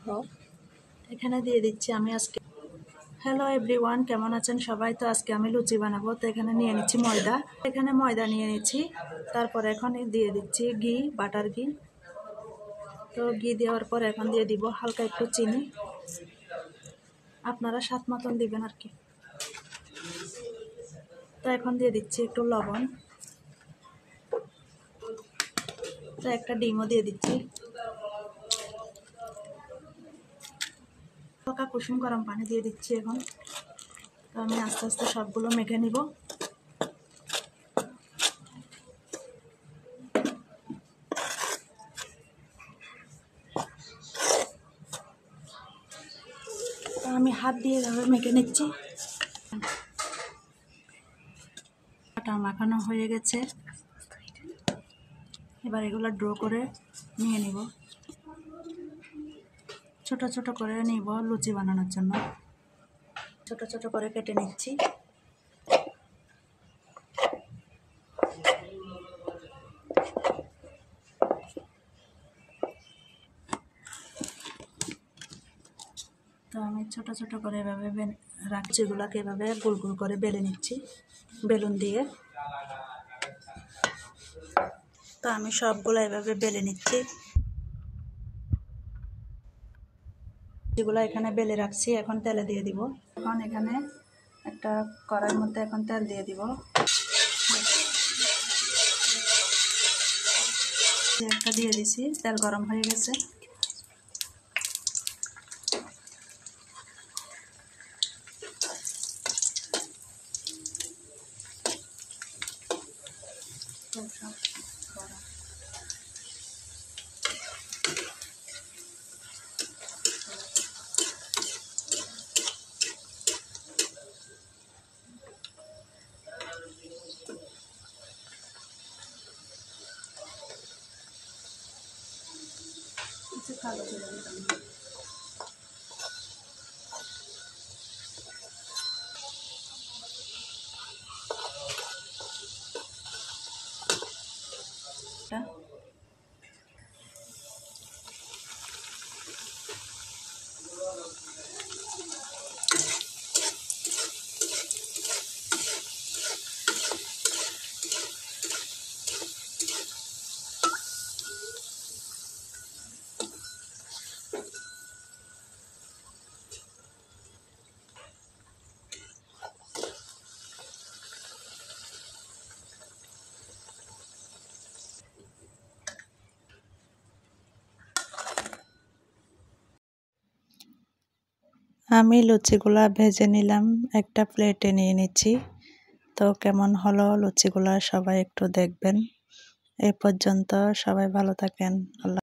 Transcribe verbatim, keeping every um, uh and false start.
এখানে দিয়ে দিচ্ছি আমি আজকে। হ্যালো এভরিওয়ান, কেমন আছেন সবাই? তো আজকে আমি লুচি বানাবো। তো এখানে নিয়ে নিচ্ছি ময়দা, এখানে ময়দা নিয়ে নিচ্ছি। তারপর এখন দিয়ে দিচ্ছি ঘি, বাটার ঘি। তো ঘি দেওয়ার পর এখন দিয়ে দিব হালকা একটু চিনি, আপনারা স্বাদ মতন দিবেন আর কি। তো এখন দিয়ে দিচ্ছি একটু লবণ। তো একটা ডিমও দিয়ে দিচ্ছি। হালকা কুসুম গরম পানি দিয়ে দিচ্ছি এখন। তো আমি আস্তে আস্তে সবগুলো মেখে নিব। তো আমি হাত দিয়ে এভাবে মেখে নিচ্ছি। আটা মাখানো হয়ে গেছে, এবার এগুলো ড্র করে নিয়ে নিব। ছোট ছোট করে নিব লুচি বানানোর জন্য। ছোট ছোট করে কেটে নিচ্ছি। তো আমি ছোট ছোট করে এভাবে রাখছি, এগুলোকে এভাবে গোল গোল করে বেলে নিচ্ছি বেলুন দিয়ে। তো আমি সবগুলো এভাবে বেলে নিচ্ছি। যেগুলো এখানে বেলে রাখছি এখন তেলে দিয়ে দিব। এখন এখানে একটা কড়াইয়ের মধ্যে এখন তেল দিয়ে দিব। তেলটা দিয়ে দিছি, তেল গরম হয়ে গেছে। কালো জিরা দিলাম। আমি লুচিগুলা ভেজে নিলাম, একটা প্লেটে নিয়ে নিচ্ছি। তো কেমন হলো লুচিগুলা সবাই একটু দেখবেন। এই পর্যন্ত সবাই ভালো থাকেন। আল্লাহ।